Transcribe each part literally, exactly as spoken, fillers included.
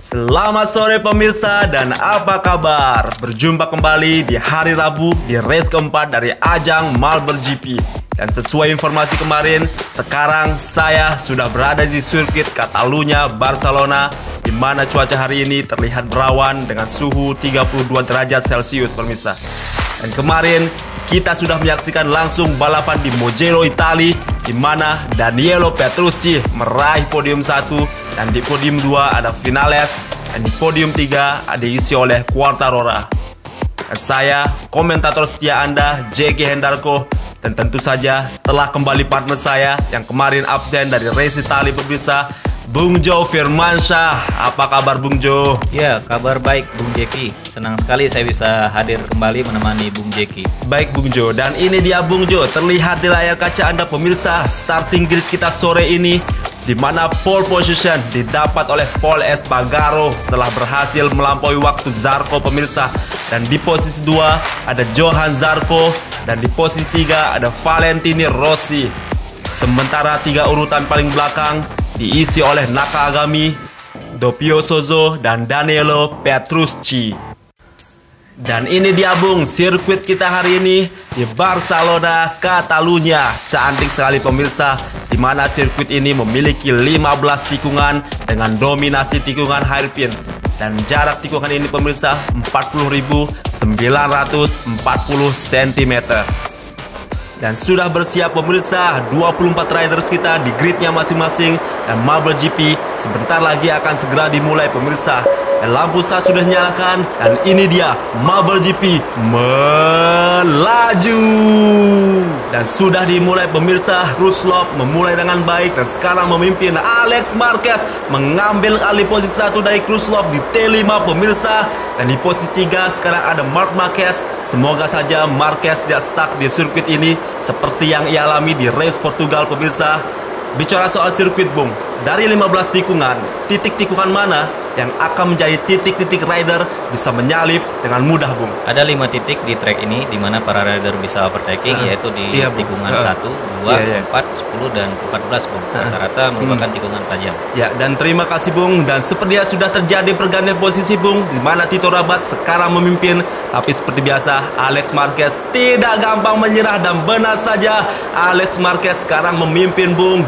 Selamat sore pemirsa, dan apa kabar? Berjumpa kembali di hari Rabu di race keempat dari ajang Marble G P. Dan sesuai informasi kemarin, sekarang saya sudah berada di sirkuit Catalunya, Barcelona, di mana cuaca hari ini terlihat berawan dengan suhu tiga puluh dua derajat Celcius pemirsa. Dan kemarin kita sudah menyaksikan langsung balapan di Mugello, Italia, di mana Daniele Petrucci meraih podium satu, dan di podium dua ada Vinales, dan di podium tiga ada diisi oleh Quartararo. Dan saya, komentator setia Anda, Jeki Hendarko, dan tentu saja telah kembali partner saya yang kemarin absen dari race Italia pemirsa, Bung Jo Firmansyah. Apa kabar Bung Jo? Ya, kabar baik Bung Jeki. Senang sekali saya bisa hadir kembali menemani Bung Jeki. Baik Bung Jo, dan ini dia Bung Jo, terlihat di layar kaca Anda pemirsa starting grid kita sore ini, di mana pole position didapat oleh Pol Espargaro setelah berhasil melampaui waktu Zarco pemirsa. Dan di posisi dua ada Johan Zarco, dan di posisi tiga ada Valentino Rossi. Sementara tiga urutan paling belakang diisi oleh Nakagami, Dovizioso, dan Daniele Petrucci. Dan ini dia Bung, sirkuit kita hari ini di Barcelona, Catalunya. Cantik sekali pemirsa, di mana sirkuit ini memiliki lima belas tikungan dengan dominasi tikungan hairpin. Dan jarak tikungan ini pemirsa empat puluh ribu sembilan ratus empat puluh sentimeter. Dan sudah bersiap pemirsa dua puluh empat riders kita di gridnya masing-masing, dan Marble G P sebentar lagi akan segera dimulai pemirsa. Dan lampu start sudah dinyalakan, dan ini dia Marble G P melaju. Dan sudah dimulai pemirsa. Ruslob memulai dengan baik dan sekarang memimpin. Alex Marquez mengambil alih posisi satu dari Ruslob di T lima pemirsa. Dan di posisi tiga sekarang ada Marc Marquez. Semoga saja Marquez tidak stuck di sirkuit ini seperti yang ia alami di race Portugal pemirsa. Bicara soal sirkuit Bung, dari lima belas tikungan, titik tikungan mana yang akan menjadi titik-titik rider bisa menyalip dengan mudah Bung? Ada lima titik di track ini di mana para rider bisa overtaking, uh, yaitu di iya, tikungan uh, satu, dua, iya, iya. empat, sepuluh, dan empat belas Bung. Rata-rata merupakan hmm. tikungan tajam. Ya, dan terima kasih Bung. Dan sepertinya sudah terjadi pergantian posisi Bung, di mana Tito Rabat sekarang memimpin. Tapi seperti biasa, Alex Marquez tidak gampang menyerah, dan benar saja Alex Marquez sekarang memimpin Bung.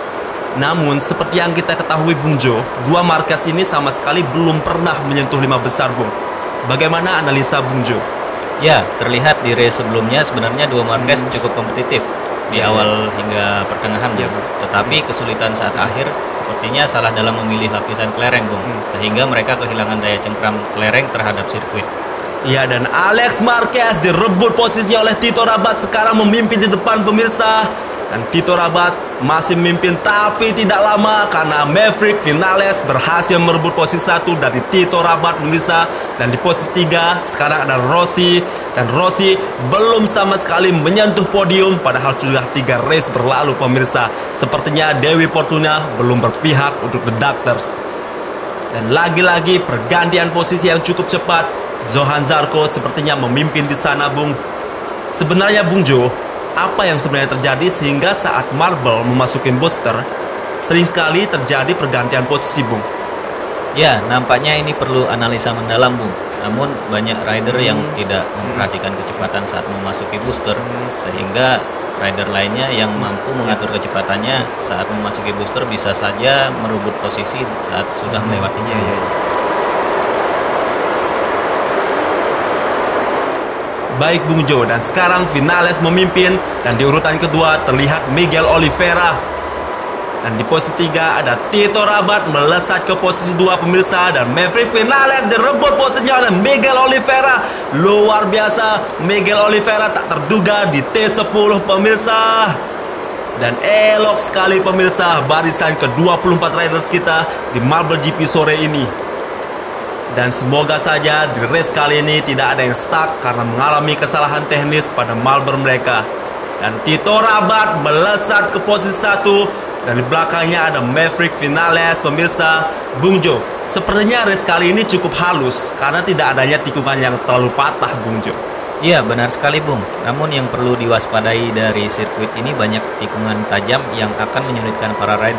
Namun seperti yang kita ketahui Bung Jo, dua Marquez ini sama sekali belum pernah menyentuh lima besar Bung. Bagaimana analisa Bung Jo? Ya, terlihat di race sebelumnya sebenarnya dua Marquez hmm. cukup kompetitif di ya, awal ya. hingga pertengahan ya, Bung. Tetapi kesulitan saat akhir sepertinya salah dalam memilih lapisan kelereng Bung, hmm. sehingga mereka kehilangan daya cengkram kelereng terhadap sirkuit. Iya, dan Alex Marquez direbut posisinya oleh Tito Rabat, sekarang memimpin di depan pemirsa. Dan Tito Rabat masih memimpin, tapi tidak lama karena Maverick Vinales berhasil merebut posisi satu dari Tito Rabat pemirsa. Dan di posisi tiga sekarang ada Rossi, dan Rossi belum sama sekali menyentuh podium padahal sudah tiga race berlalu pemirsa. Sepertinya Dewi Fortuna belum berpihak untuk The Doctors. Dan lagi-lagi pergantian posisi yang cukup cepat. Johan Zarco sepertinya memimpin di sana Bung. Sebenarnya Bung Jo, apa yang sebenarnya terjadi sehingga saat Marble memasuki booster sering sekali terjadi pergantian posisi Bung? Ya, nampaknya ini perlu analisa mendalam Bung. Namun banyak rider hmm. yang tidak memperhatikan kecepatan saat memasuki booster, hmm. sehingga rider lainnya yang mampu mengatur kecepatannya saat memasuki booster bisa saja merebut posisi saat sudah melewatinya. Ya, ya, ya. Baik Bung Jo, dan sekarang Vinales memimpin, dan di urutan kedua terlihat Miguel Oliveira. Dan di posisi tiga ada Tito Rabat melesat ke posisi dua pemirsa, dan Maverick Vinales direbut posisinya oleh Miguel Oliveira. Luar biasa, Miguel Oliveira tak terduga di T sepuluh pemirsa. Dan elok sekali pemirsa barisan ke dua puluh empat riders kita di Marble G P sore ini. Dan semoga saja di race kali ini tidak ada yang stuck karena mengalami kesalahan teknis pada Marble mereka. Dan Tito Rabat melesat ke posisi satu, dan di belakangnya ada Maverick Vinales pemirsa. Bung Jo, sepertinya race kali ini cukup halus karena tidak adanya tikungan yang terlalu patah Bung Jo. Iya, benar sekali Bung. Namun yang perlu diwaspadai dari sirkuit ini banyak tikungan tajam yang akan menyulitkan para rider.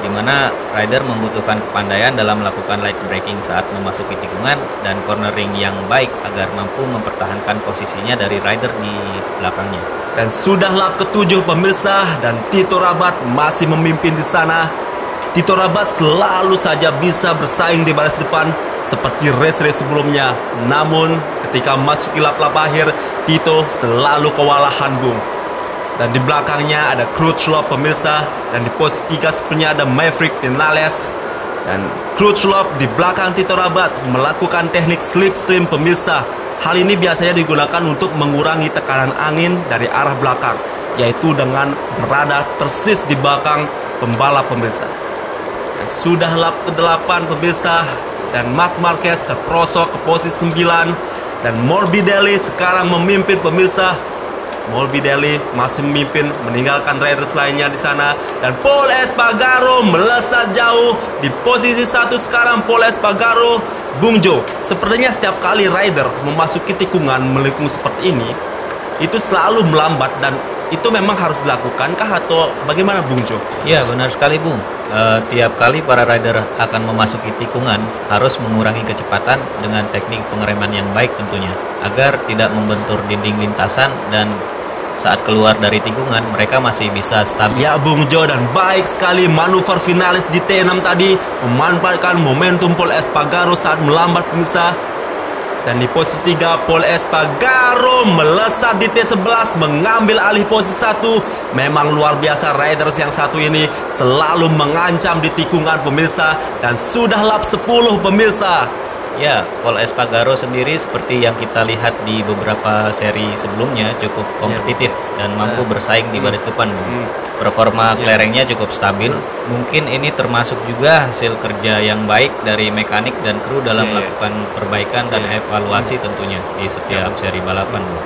di mana rider membutuhkan kepandaian dalam melakukan light braking saat memasuki tikungan dan cornering yang baik agar mampu mempertahankan posisinya dari rider di belakangnya. Dan sudah lap ketujuh pemirsa, dan Tito Rabat masih memimpin di sana. Tito Rabat selalu saja bisa bersaing di baris depan seperti race-race sebelumnya. Namun ketika masuki lap-lap akhir, Tito selalu kewalahan, Bung. Dan di belakangnya ada Crutchlow pemirsa, dan di posisi tiga sebenarnya ada Maverick Vinales. Dan Crutchlow di belakang Tito Rabat melakukan teknik slipstream pemirsa. Hal ini biasanya digunakan untuk mengurangi tekanan angin dari arah belakang, yaitu dengan berada persis di belakang pembalap pemirsa. Dan sudah lap ke delapan pemirsa, dan Marc Marquez terprosok ke posisi sembilan, dan Morbidelli sekarang memimpin pemirsa. Morbidelli masih memimpin, meninggalkan riders lainnya di sana, dan Pol Espargaro melesat jauh di posisi satu sekarang. Pol Espargaro, Bung Jo, sepertinya setiap kali rider memasuki tikungan melengkung seperti ini, itu selalu melambat, dan itu memang harus dilakukan kah atau bagaimana, Bung Jo? Ya, benar sekali, Bung. E, tiap kali para rider akan memasuki tikungan harus mengurangi kecepatan dengan teknik pengereman yang baik tentunya, agar tidak membentur dinding lintasan dan saat keluar dari tikungan mereka masih bisa stabil. Ya, Bung Jo, dan baik sekali manuver Vinales di T enam tadi memanfaatkan momentum Pol Espargaro saat melambat pemirsa. Dan di posisi tiga, Pol Espargaro melesat di T sebelas mengambil alih posisi satu. Memang luar biasa, riders yang satu ini selalu mengancam di tikungan pemirsa. Dan sudah lap sepuluh pemirsa. Ya, Pol Espargaro sendiri seperti yang kita lihat di beberapa seri sebelumnya cukup kompetitif dan mampu bersaing di baris depan, Bung. Performa kelerengnya cukup stabil. Mungkin ini termasuk juga hasil kerja yang baik dari mekanik dan kru dalam melakukan perbaikan dan evaluasi tentunya di setiap seri balapan, Bung.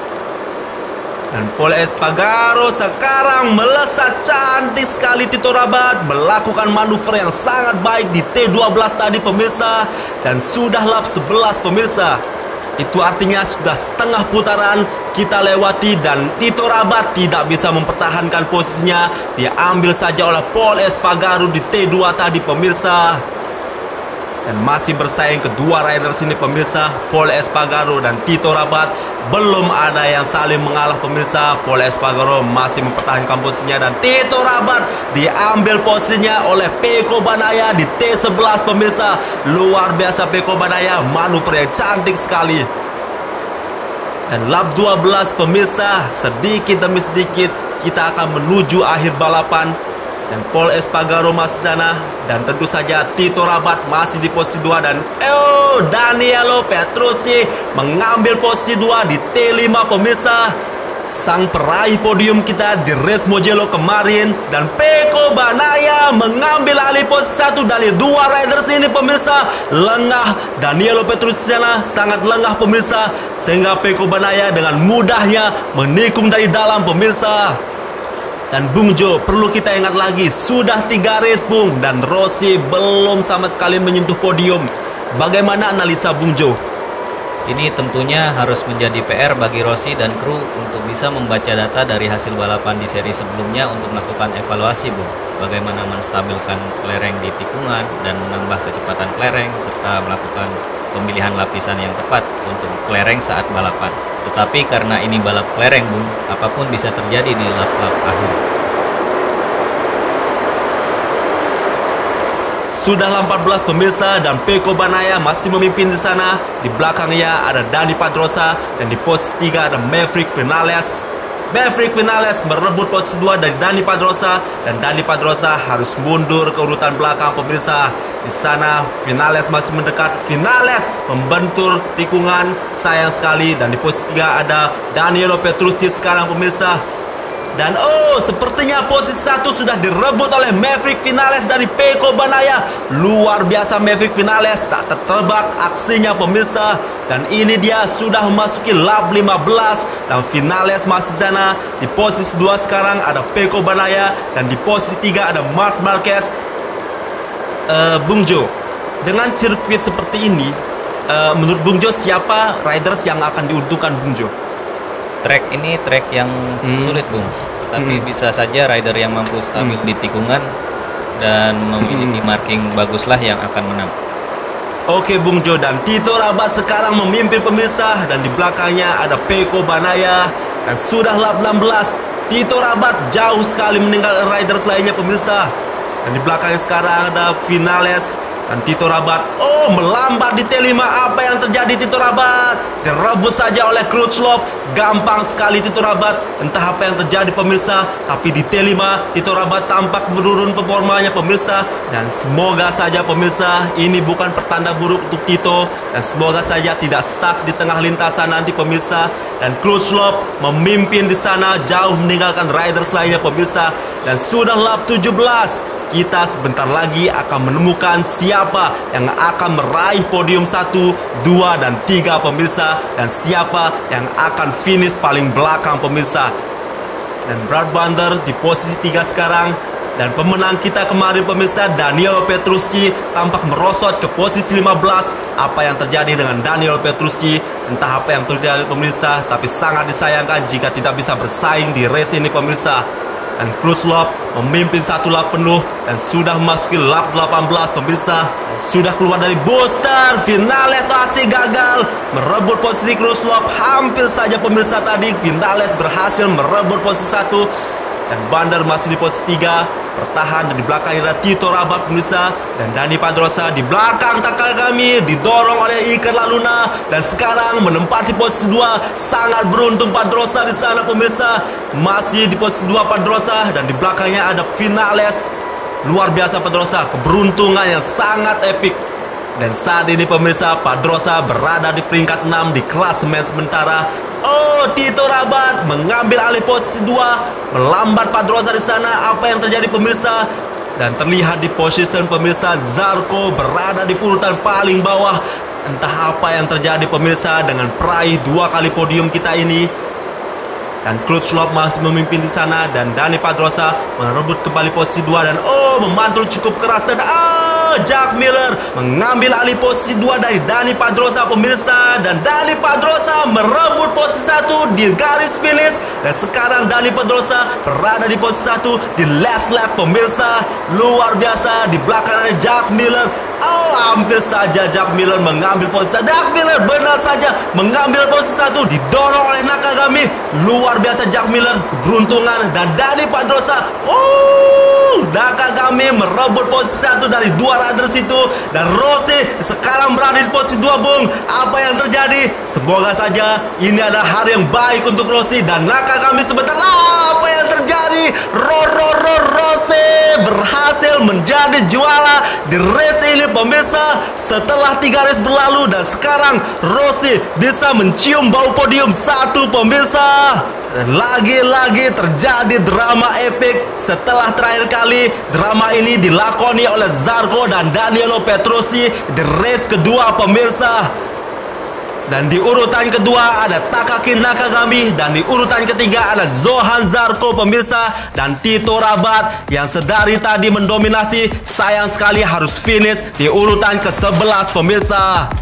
Dan Pol Espargaro sekarang melesat cantik sekali. Tito Rabat melakukan manuver yang sangat baik di T dua belas tadi pemirsa. Dan sudah lap sebelas pemirsa. Itu artinya sudah setengah putaran kita lewati, dan Tito Rabat tidak bisa mempertahankan posisinya. Diambil saja oleh Pol Espargaro di T dua tadi pemirsa. Dan masih bersaing kedua rider sini pemirsa, Pol Espargaro dan Tito Rabat. Belum ada yang saling mengalah pemirsa. Pol Espargaro masih mempertahankan posisinya, dan Tito Rabat diambil posisinya oleh Pecco Bagnaia di T sebelas pemirsa. Luar biasa Pecco Bagnaia, manuver yang cantik sekali. Dan lap dua belas pemirsa, sedikit demi sedikit kita akan menuju akhir balapan. Dan Pol Espargaro masih sana, dan tentu saja Tito Rabat masih di posisi dua, dan oh, Daniele Petrucci mengambil posisi dua di T lima pemirsa. Sang peraih podium kita di race Mugello kemarin, dan Pecco Bagnaia mengambil alih posisi satu dari dua riders ini pemirsa. Lengah Daniele Petrucci sana, sangat lengah pemirsa, sehingga Pecco Bagnaia dengan mudahnya menikung dari dalam pemirsa. Dan Bung Jo, perlu kita ingat lagi, sudah tiga race Bung, dan Rossi belum sama sekali menyentuh podium. Bagaimana analisa Bung Jo? Ini tentunya harus menjadi P R bagi Rossi dan kru untuk bisa membaca data dari hasil balapan di seri sebelumnya untuk melakukan evaluasi, Bung. Bagaimana menstabilkan kelereng di tikungan dan menambah kecepatan kelereng, serta melakukan pemilihan lapisan yang tepat untuk kelereng saat balapan. Tetapi karena ini balap kelereng, Bung, apapun bisa terjadi di lap-lap akhir. Sudah empat belas pemirsa, dan Pecco Bagnaia masih memimpin di sana. Di belakangnya ada Dani Pedrosa, dan di posisi tiga ada Maverick Vinales. Maverick Vinales merebut posisi dua dari Dani Pedrosa, dan Dani Pedrosa harus mundur ke urutan belakang pemirsa. Di sana Vinales masih mendekat. Vinales membentur tikungan, sayang sekali. Dan di posisi tiga ada Daniele Petrucci sekarang pemirsa. Dan oh, sepertinya posisi satu sudah direbut oleh Maverick Vinales dari Pecco Bagnaia. Luar biasa Maverick Vinales, tak tertebak aksinya pemirsa. Dan ini dia sudah memasuki lap lima belas, dan Vinales masih di sana. Di posisi dua sekarang ada Pecco Bagnaia, dan di posisi tiga ada Marc Marquez. uh, Bung Jo, dengan sirkuit seperti ini, uh, menurut Bung Jo siapa riders yang akan diuntungkan Bung Jo? Track ini track yang hmm. sulit, Bung. Tapi hmm. bisa saja rider yang mampu stabil hmm. di tikungan dan memiliki marking baguslah yang akan menang. Oke Bung Jo, dan Tito Rabat sekarang memimpin pemirsa, dan di belakangnya ada Pecco Bagnaia, dan sudah lap enam belas. Tito Rabat jauh sekali meninggal riders lainnya pemirsa. Dan di belakangnya sekarang ada Vinales dan Tito Rabat. Oh, melambat di T lima. Apa yang terjadi Tito Rabat? Direbut saja oleh Crutchlow. Gampang sekali Tito Rabat. Entah apa yang terjadi pemirsa, tapi di T lima Tito Rabat tampak menurun performanya pemirsa. Dan semoga saja pemirsa ini bukan pertanda buruk untuk Tito, dan semoga saja tidak stuck di tengah lintasan nanti pemirsa. Dan Crutchlow memimpin di sana, jauh meninggalkan riders lainnya pemirsa. Dan sudah lap tujuh belas. Kita sebentar lagi akan menemukan siapa yang akan meraih podium satu, dua, dan tiga pemirsa, dan siapa yang akan finish paling belakang pemirsa. Dan Brad Binder di posisi tiga sekarang, dan pemenang kita kemarin pemirsa Daniel Petrucci tampak merosot ke posisi lima belas. Apa yang terjadi dengan Daniel Petrucci? Entah apa yang terjadi pemirsa, tapi sangat disayangkan jika tidak bisa bersaing di race ini pemirsa. Dan Crutchlow memimpin satu lap penuh dan sudah memasuki lap delapan belas pemirsa. Sudah keluar dari booster. Vinales masih gagal merebut posisi Crutchlow. Hampir saja pemirsa tadi Vinales berhasil merebut posisi satu. Dan Binder masih di posisi tiga, bertahan, dan di belakangnya ada Tito Rabat pemirsa. Dan Dani Pedrosa di belakang Takagami didorong oleh Iker Laluna, dan sekarang menempati posisi dua. Sangat beruntung Pedrosa di sana pemirsa. Masih di posisi dua Pedrosa, dan di belakangnya ada Vinales. Luar biasa Pedrosa, keberuntungan yang sangat epik. Dan saat ini pemirsa Pedrosa berada di peringkat enam di klasemen sementara. Oh, Tito Rabat mengambil alih posisi dua, melambat Pedrosa di sana. Apa yang terjadi pemirsa? Dan terlihat di position pemirsa Zarco berada di urutan paling bawah. Entah apa yang terjadi pemirsa dengan peraih dua kali podium kita ini. Dan Crutchlow masih memimpin di sana, dan Dani Pedrosa merebut kembali posisi dua, dan oh, memantul cukup keras, dan oh, Jack Miller mengambil alih posisi dua dari Dani Pedrosa pemirsa. Dan Dani Pedrosa merebut posisi satu di garis finish, dan sekarang Dani Pedrosa berada di posisi satu di last lap pemirsa. Luar biasa, di belakangnya Jack Miller. Oh, hampir saja Jack Miller mengambil posisi satu. Jack Miller benar saja mengambil posisi satu, didorong oleh Nakagami. Luar biasa Jack Miller, keberuntungan. Dan Dani Pedrosa, oh, Nakagami merebut posisi satu dari dua riders itu. Dan Rossi sekarang berada di posisi dua Bung. Apa yang terjadi? Semoga saja ini adalah hari yang baik untuk Rossi. Dan Nakagami sebentar, ah, apa yang terjadi? Roro Rossi berhasil menjadi juara di race ini pemirsa, setelah tiga race berlalu, dan sekarang Rossi bisa mencium bau podium satu pemirsa. Dan lagi-lagi terjadi drama epik. Setelah terakhir kali drama ini dilakoni oleh Zarco dan Daniel Petrucci di race kedua pemirsa. Dan di urutan kedua ada Takaki Nakagami, dan di urutan ketiga ada Johan Zarco pemirsa. Dan Tito Rabat yang sedari tadi mendominasi, sayang sekali harus finish di urutan ke sebelas pemirsa.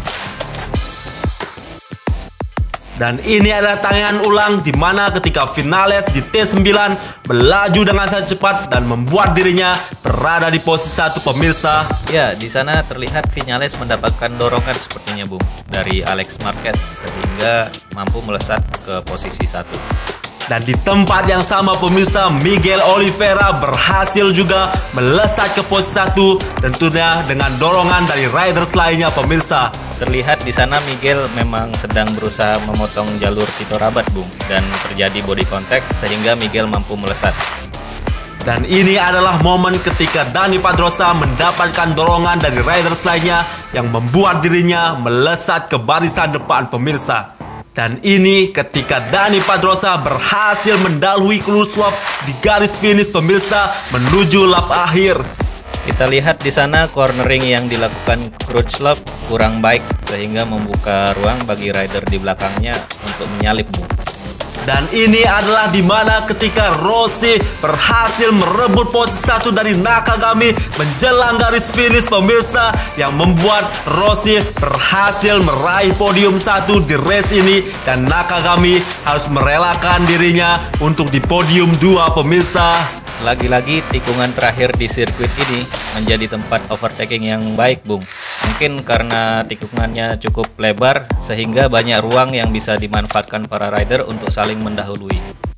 Dan ini adalah tayangan ulang di mana ketika Vinales di T sembilan melaju dengan sangat cepat dan membuat dirinya berada di posisi satu pemirsa. Ya, di sana terlihat Vinales mendapatkan dorongan sepertinya Bung dari Alex Marquez sehingga mampu melesat ke posisi satu. Dan di tempat yang sama pemirsa, Miguel Oliveira berhasil juga melesat ke posisi satu, tentunya dengan dorongan dari riders lainnya pemirsa. Terlihat di sana Miguel memang sedang berusaha memotong jalur Tito Rabat Bung, dan terjadi body contact sehingga Miguel mampu melesat. Dan ini adalah momen ketika Dani Pedrosa mendapatkan dorongan dari riders lainnya yang membuat dirinya melesat ke barisan depan pemirsa. Dan ini ketika Dani Pedrosa berhasil mendahului Crutchlow di garis finish pemirsa menuju lap akhir. Kita lihat di sana cornering yang dilakukan Crutchlow kurang baik sehingga membuka ruang bagi rider di belakangnya untuk menyalip Bung. Dan ini adalah dimana ketika Rossi berhasil merebut posisi satu dari Nakagami menjelang garis finish pemirsa, yang membuat Rossi berhasil meraih podium satu di race ini, dan Nakagami harus merelakan dirinya untuk di podium dua pemirsa. Lagi-lagi tikungan terakhir di sirkuit ini menjadi tempat overtaking yang baik, Bung. Mungkin karena tikungannya cukup lebar sehingga banyak ruang yang bisa dimanfaatkan para rider untuk saling mendahului.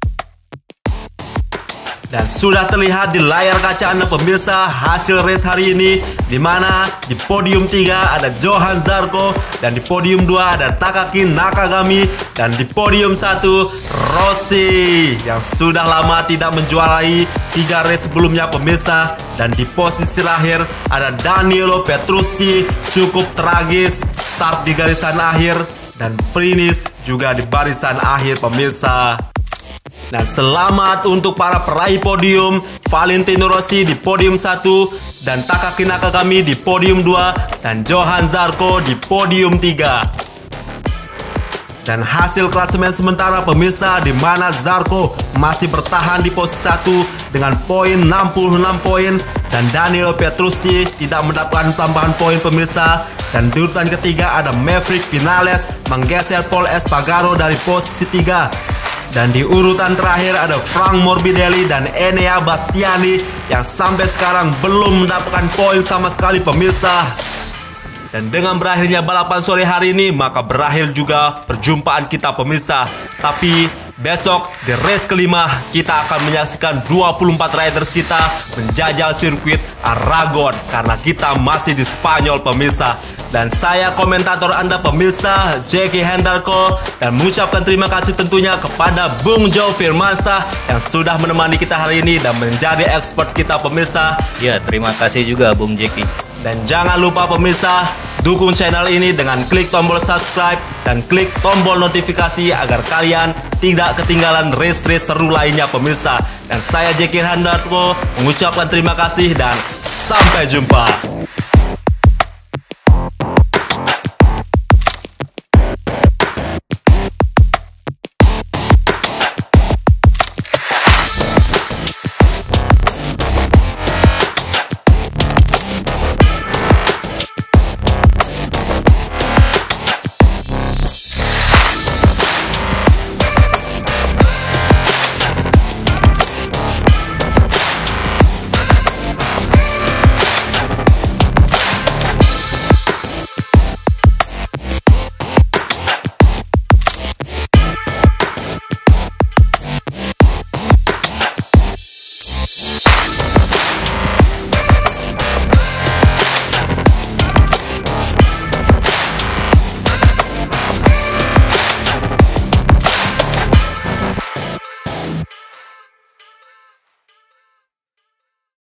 Dan sudah terlihat di layar kaca Anda pemirsa hasil race hari ini, di mana di podium tiga ada Johann Zarco, dan di podium dua ada Takaki Nakagami, dan di podium satu Rossi yang sudah lama tidak menjuarai tiga race sebelumnya pemirsa. Dan di posisi terakhir ada Danilo Petrucci, cukup tragis start di garisan akhir dan finish juga di barisan akhir pemirsa. Dan selamat untuk para peraih podium, Valentino Rossi di podium satu, dan Takaki Nakagami di podium dua, dan Johann Zarco di podium tiga. Dan hasil klasemen sementara pemirsa, di mana Zarco masih bertahan di posisi satu dengan poin enam puluh enam poin, dan Danilo Petrucci tidak mendapatkan tambahan poin pemirsa. Dan di urutan ketiga ada Maverick Vinales menggeser Pol Espargaro dari posisi tiga. Dan di urutan terakhir ada Frank Morbidelli dan Enea Bastiani yang sampai sekarang belum mendapatkan poin sama sekali pemirsa. Dan dengan berakhirnya balapan sore hari ini, maka berakhir juga perjumpaan kita pemirsa. Tapi besok di race kelima kita akan menyaksikan dua puluh empat riders kita menjajal sirkuit Aragon karena kita masih di Spanyol pemirsa. Dan saya komentator Anda pemirsa Jeki Hendarko, dan mengucapkan terima kasih tentunya kepada Bung Joe Firmansyah yang sudah menemani kita hari ini dan menjadi expert kita pemirsa. Ya, terima kasih juga Bung Jeki. Dan jangan lupa pemirsa, dukung channel ini dengan klik tombol subscribe dan klik tombol notifikasi agar kalian tidak ketinggalan race-race seru lainnya pemirsa. Dan saya Jeki Hendarko mengucapkan terima kasih dan sampai jumpa.